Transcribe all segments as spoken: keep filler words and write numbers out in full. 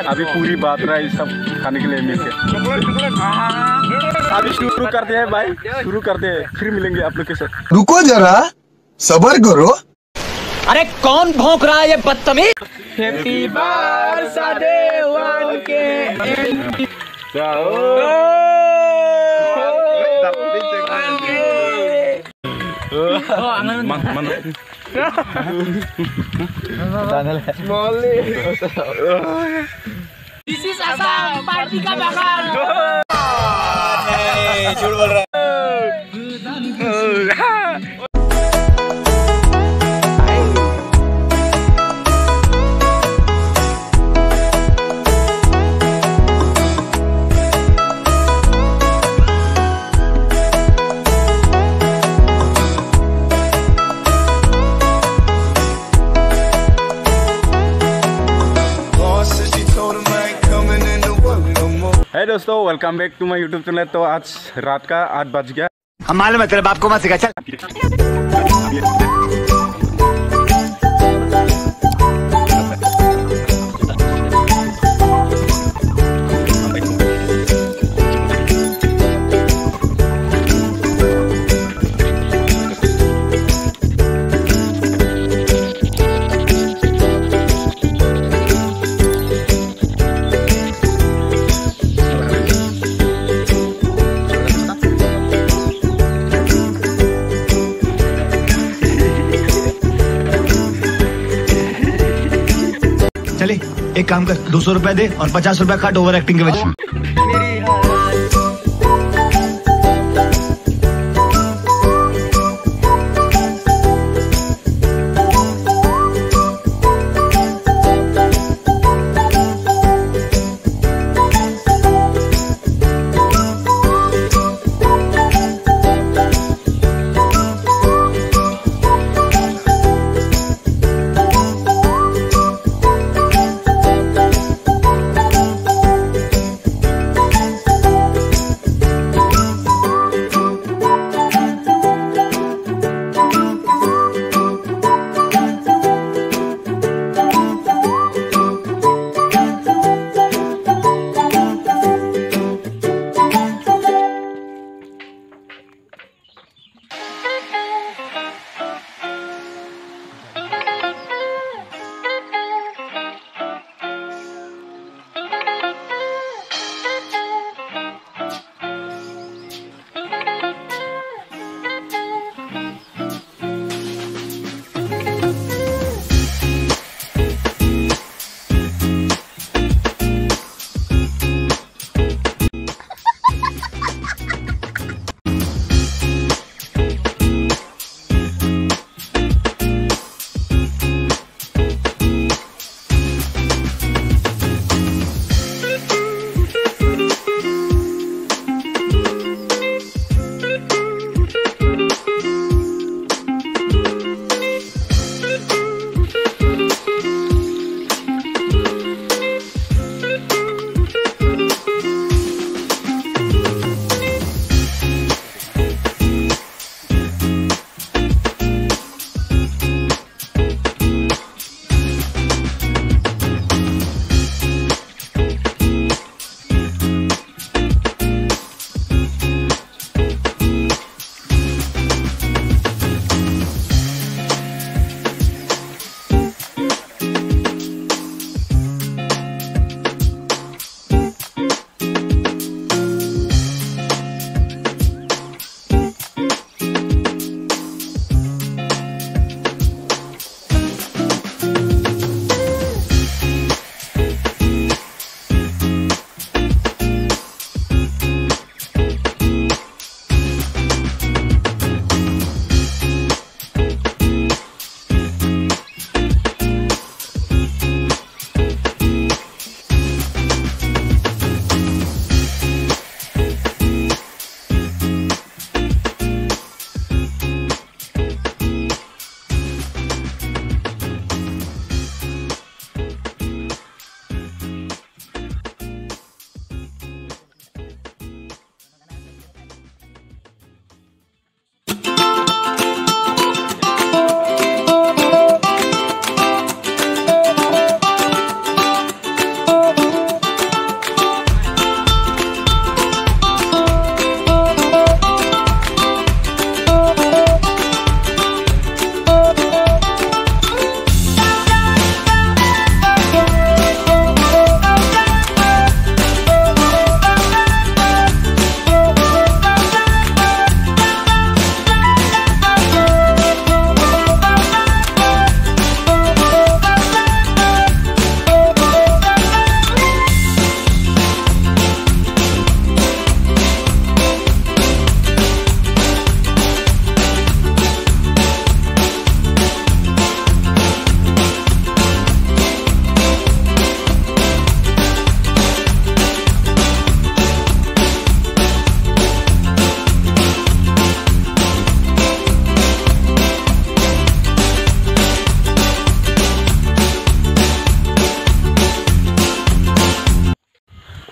अभी पूरी बात रहा है सब खाने के लिए मिलके। अभी शुरू करते हैं भाई, शुरू करते हैं, फिर मिलेंगे आप लोग के साथ। रुको जरा, सब्र करो। अरे कौन भौंक रहा है ये बदतमीज? हैप्पी बर्थडे वन के This is Asam, party का बाहर। झूठ बोल रहा है। है दोस्तों, welcome back to my YouTube channel. तो आज रात का आठ बज गया। हम मालूम है तेरे बाप को मत सिखा, चल। चले एक काम कर, दो सौ रुपया दे और पचास रुपया काट ओवर एक्टिंग के वजह।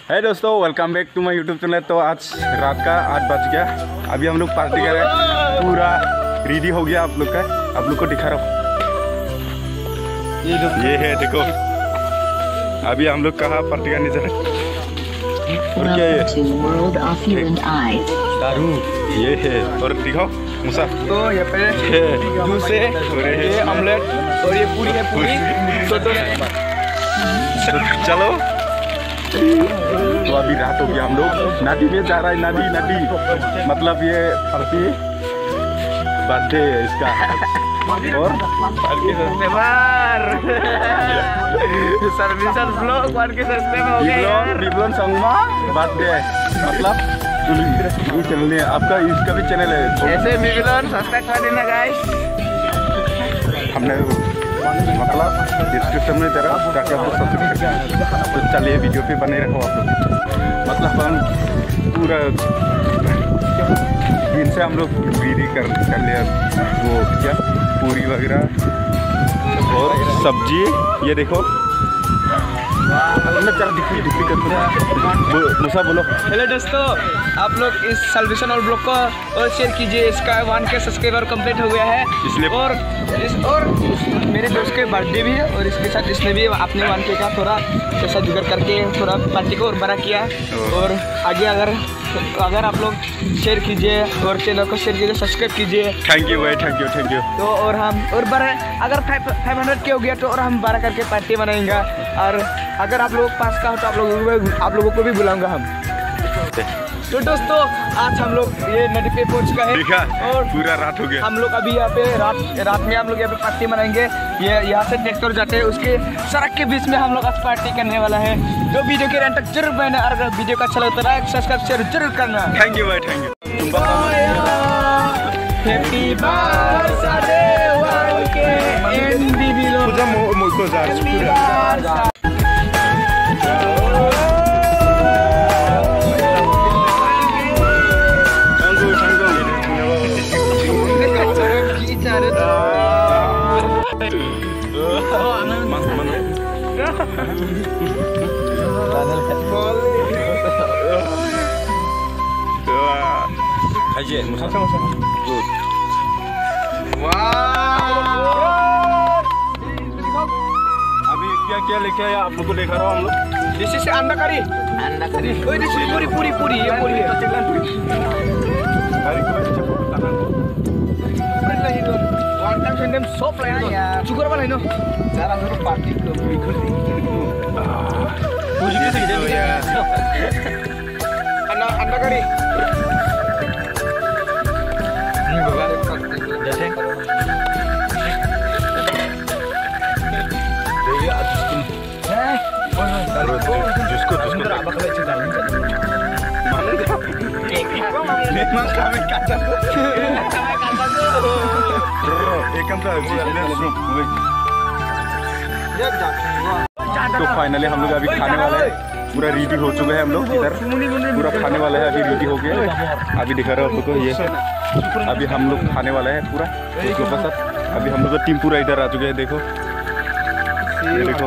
है दोस्तों, welcome back to my YouTube channel. तो आज रात का आठ बज गया, अभी हम लोग पार्टी कर रहे हैं, पूरा रेडी हो गया आप लोग का, आप लोग को दिखा रहा हूँ। ये है देखो, अभी हम लोग कहाँ पार्टी करने जा रहे हैं। और क्या ये दारू ये है, और दिखाओ मुसा। तो ये पे जूस है, ये ऑमलेट और ये पूरी है पूरी। तो तो चलो, तो अभी रात हो गया, हम लोग नदी में जा रहा है। नदी नदी मतलब ये पार्टी बर्थडे है इसका। और पार्टी सस्ते बार सर्विसल ब्लॉग वन के सस्ते में हो गए यार। बिबलन संगमा बर्थडे है, मतलब ये चैनल है आपका, इसका भी चैनल है ऐसे बिबलन सब्सक्राइब कर देना गाइस। हमने मतलब डिस्क्रिप्शन में जरा जाकर आपको सब्सक्राइब करना। तो चलिए वीडियो पे बने रहो आप लोग। मतलब हम पूरा दिन से हम लोग रेडी कर कर लिया, वो क्या पूरी वगैरह और सब्जी। ये देखो चल दिखी दिखी कर मुसा बोलो। हेलो दोस्तों, आप लोग इस सेलिब्रेशन और ब्लॉग को और शेयर कीजिए। इसका वन के सब्सक्राइबर कंप्लीट हो गया है इसलिए, और इस और मेरे दोस्त के बर्थडे भी है, और इसके साथ इसने भी अपने वन के का थोड़ा पैसा जुगाड़ करके थोड़ा पार्टी को और बड़ा किया। और आगे अगर अगर आप लोग शेयर कीजिए और चैनल को शेयर कीजिए, सब्सक्राइब कीजिए। थैंक यू भाई, थैंक यू थैंक यू। तो और हम और बड़ा अगर फाइव फाइव हंड्रेड के हो गया तो और हम बारह करके पार्टी बनाएंगे। और अगर आप लोग पास का हो तो आप लोगों को आप लोगों को भी बुलाऊंगा हम। तो दोस्तों, आज हम लोग ये नदी पे पहुंच गए हैं और पूरा रात हो गया। हम लोग अभी यहाँ पे रात रात में हम लोग यहाँ पे पार्टी मनाएंगे। ये यहाँ से ट्रैक्टर जाते हैं, उसके सड़क के बीच में हम लोग आज पार्टी करने वाला है। तो वीडियो के एंड तक जरूर बने, और अगर वीडियो का अच्छा लगता है सब्सक्राइब शेयर जरूर करना। थैंक यू भाई, थैंक यू। हैप्पी बर्थडे वन के एंड बिबलो। पूजा मुझको जा पूरा aja musa sama sama good अभी क्या क्या लेके आया आप लोग को दिखा रहा हूँ हम लोग। दिस इज अंडा करी, अंडा करी ओए दिस इज पूरी पूरी पूरी ये पूरी है वन टाइम सेंडम सॉफ्ट लाइन या शुगर वाला नो जरा जरा पार्टी को बिल्कुल पूरी कैसे दे या अंडा अंडा करी नहीं बाबा जैसे जिसको जिसको अब कल चल रहा है memang kami kacau एक हम तो फाइनली हम लोग अभी खाने वाले हैं, पूरा रेडी हो चुके हैं हम लोग, इधर पूरा खाने वाला है, अभी रेडी हो गया। अभी दिखा रहा हूँ आप लोग को, ये अभी हम लोग खाने वाला है पूरा दोस्तों के साथ। अभी हम लोग का टीम पूरा इधर आ चुके हैं, देखो ये देखो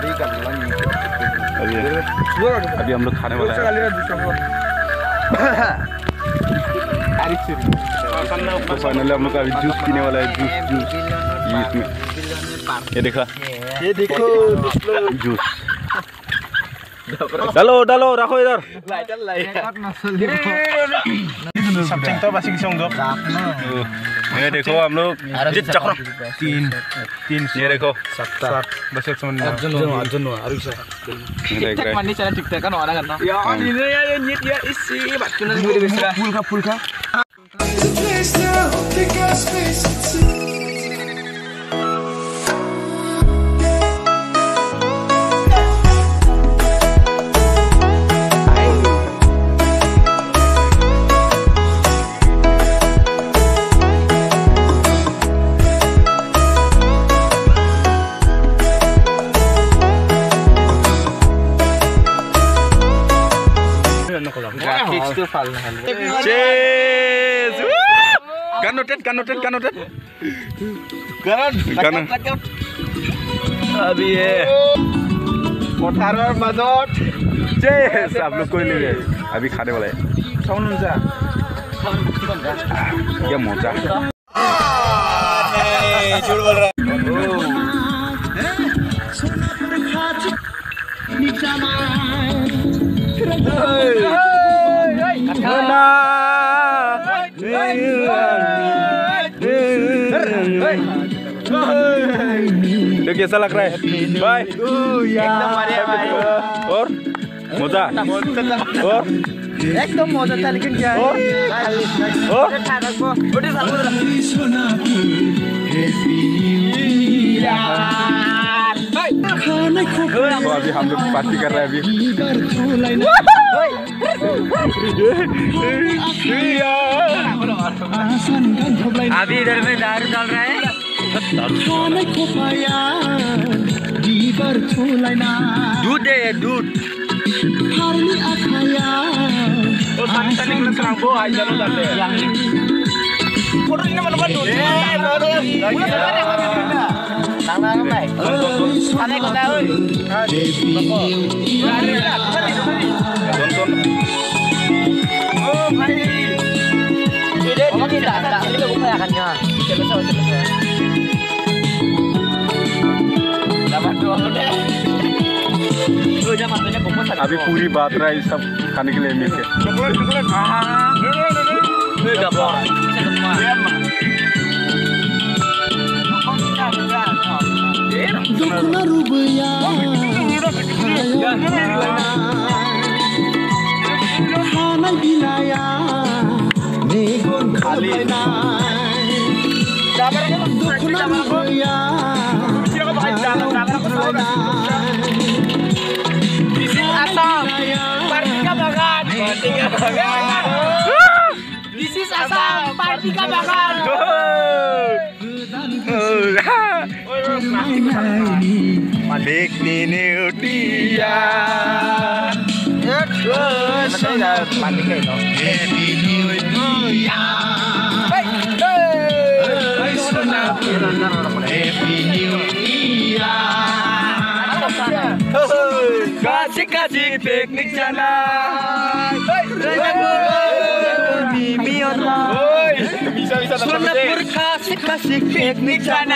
अभी अभी हम लोग खाने वाला है। तो फाइनली हम लोग का अभी जूस पीने वाला है, जूस जूस ये इसमें ये देखा, ये देखो जूस। डालो डालो रखो इधर ये देखो हम लोग तीन तीन ये देखो mandi cara TikTok kan orang kan ya ini ya nyit ya isi bakuna bisa pulka pulka Cheers! Ganotet, ganotet, ganotet. Ganon, ganon. Abi Yes, आप लोग कोई नहीं है अभी खाने वाला है क्या मजा झूठ बोल रहा है तो कैसा लग रहा है बाय और मजा और एकदम मजा था लेकिन क्या और तो अभी हम लोग पार्टी कर रहे हैं अभी अभी इधर में दारू डाल रहा है दूध दे दूध अभी पूरी बात रहा है सब खाने के लिए मिलके This is Assam, party ka bagan. देखने ने उठिया kasih kasih piknik sana bisa bisa kasih kasih piknik sana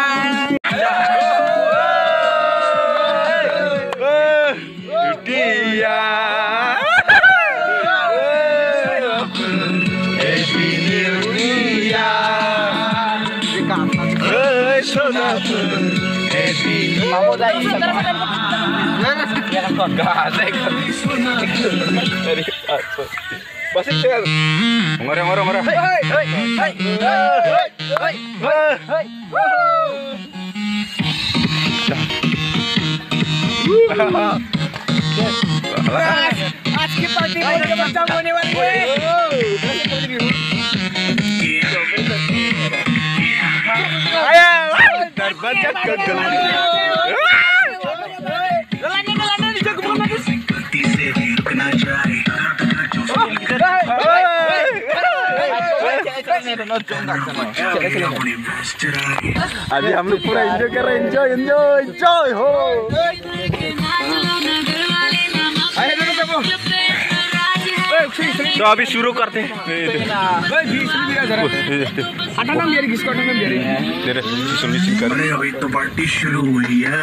dia Happy New Year Happy mau dari Basik sekali. Ngoreng ngoreng ngoreng. Hai hai hai hai hai hai hai. आज की party बहुत जबरदस्त होने वाली है। आया दरवाजा कदम अभी हम लोग पूरा एंजॉय कर रहे हैं एंजॉय एंजॉय एंजॉय हो तो अभी शुरू करते हैं अभी तो पार्टी शुरू हुई है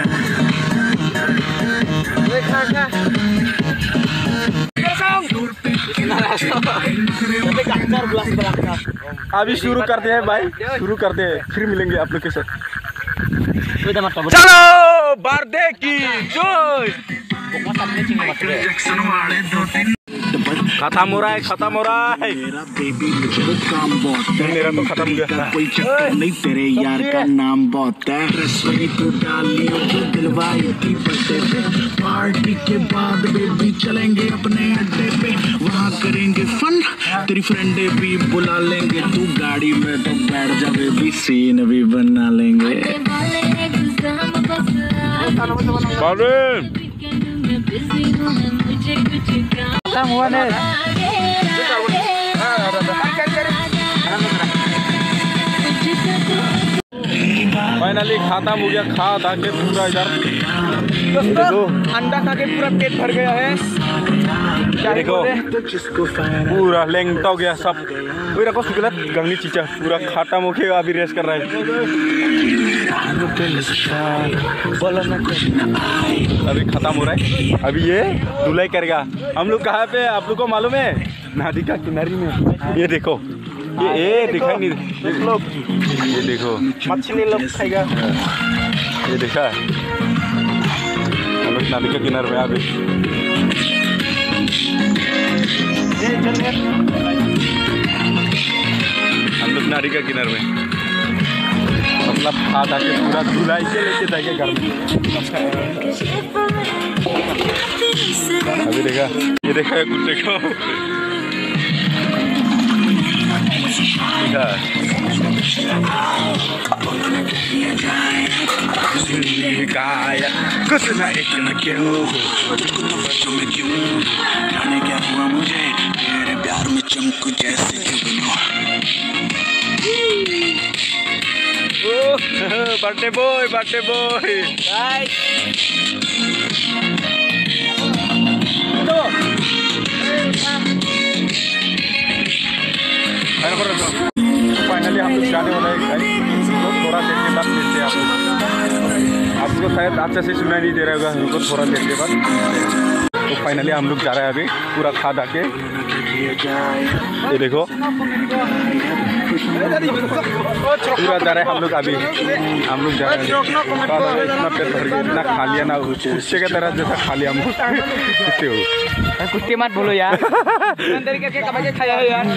अभी शुरू करते हैं भाई शुरू करते हैं फिर मिलेंगे आप लोग के साथ चलो बर्थडे की जय खत्म हो रहा है खत्म हो रहा है मेरा तो खत्म हो गया कोई चक्कर नहीं तेरे यार का नाम बहुत है रसोई तो डाली दिलवाई की बर्थडे पे पार्टी के बाद बेबी चलेंगे अपने अड्डे पे वहाँ करेंगे फन तेरी फ्रेंडे भी बुला लेंगे तू गाड़ी में तो बैठ जा बेबी सीन भी बना लेंगे फाइनली खत्म हो गया खा था के पूरा इधर दोस्तों अंडा खा के पूरा पेट भर गया है। क्या देखो पूरा लेंगता हो गया सब। पूरा को सुखला गंगनी चीचा पूरा खाटा मुखे अभी रेस कर रहा है। अभी खत्म हो रहा है। अभी ये धुलाई करेगा। हम लोग कहाँ पे आप लोग को मालूम है? नदी का किनारे में। ये देखो ये ए दिखाई नहीं देख लो। ये देखो मछली लोग खाएगा। ये देखा हम लोग नदी के किनारे में अभी। हम लोग नदी के किनारे में मतलब खा खा के पूरा धुलाई के लेके जाएंगे घर में। अभी देखा ये देखा कुछ देखो गाया कुछ ना इतना क्यों जाने क्या हुआ मुझे तेरे प्यार में चमकू जैसे birthday boy birthday boy finally हम लोग जाने वाले हैं। तो थोड़ा देर के बाद मिलते हैं आप लोग। आपको शायद अच्छा से सुनाई नहीं दे रहा होगा हमको थोड़ा देर के बाद। तो फाइनली हम लोग जा रहे हैं अभी पूरा खा धा के। ये देखो पूरा जा रहे हैं हम लोग अभी। हम लोग जा रहे हैं इतना पेट भर गया इतना खा लिया ना कुत्ते की तरह जैसा खा लिया हम लोग। कुत्ते हो कुत्ते मत बोलो यार। अंदर करके कब के खाया है यार।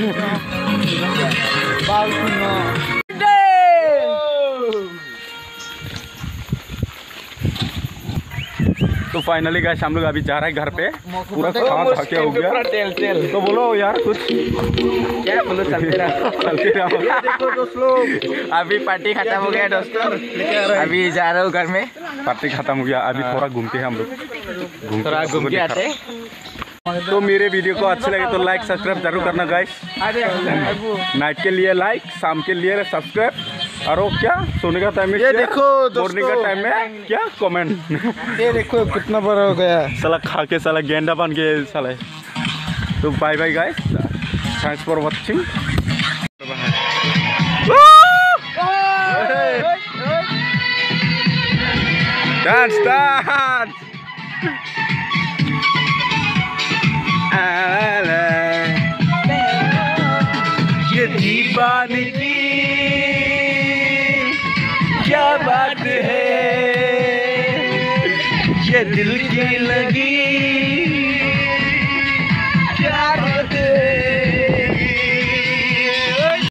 तो फाइनली गाइस हम लोग अभी जा रहे हैं घर पे। पूरा खा खा के हो गया। तेल तेल तो बोलो यार कुछ क्या बोलो चलते रहो चलते रहो। देखो दोस्तों अभी पार्टी खत्म हो गया दोस्तों। अभी जा रहा हूँ घर में। पार्टी खत्म हो गया अभी थोड़ा घूमते हैं हम लोग। थोड़ा घूम के आते। तो मेरे वीडियो को अच्छे लगे तो लाइक सब्सक्राइब जरूर करना गाइस। नाइट के लिए लाइक शाम के लिए सब्सक्राइब और वो क्या सोने का टाइम में ये देखो मॉर्निंग का टाइम में क्या कमेंट। ये देखो कितना बड़ा हो गया साला खा के साला गेंडा बन के साला। तो bye bye guys thanks for watching. Dance dance ये दीवानगी क्या बात है ये दिल की लगी क्या बात है।